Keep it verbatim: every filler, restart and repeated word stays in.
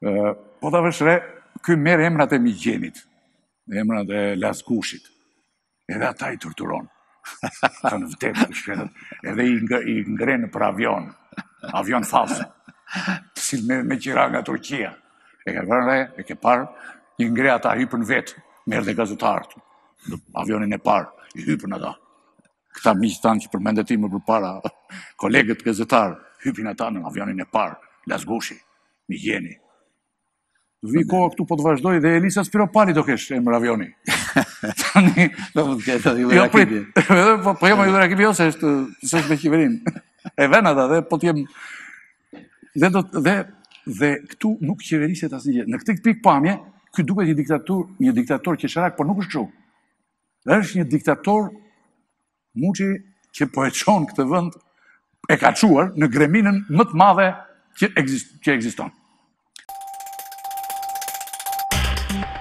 Po ta vëshre, ky merr emrat e Migjenit, emrat e Laskushit. Edhe ata i torturon. Thënë vdetë të shkretët. Edhe i ngrenë për avion. Avion falsë. Si me, me qira nga Turqia. E ke vërre, e ke parë, i ngre ata hypën vetë. Merë dhe gazetarët. Avionin e parë, i hypën ata. Këta miqë tanë që përmendet ti më përpara, kolegët gazetarë, hypin ata në avionin e parë. Lasgushi, Migjeni. Vi koha këtu po të vazhdoj dhe Elisa Spiropali do kesh emër avioni. Tani, jo prit, po jam Juve Rakibi ose është është me qeverin. E vën ata dhe po t'jem dhe do dhe dhe këtu nuk qeveriset asnjë gjë. Në këtë pikë pamje, ky duket një diktator, një diktator qesharak, por nuk është kështu. Është një diktator Muçi që po e çon këtë vend e ka çuar në greminën më të madhe që ekziston.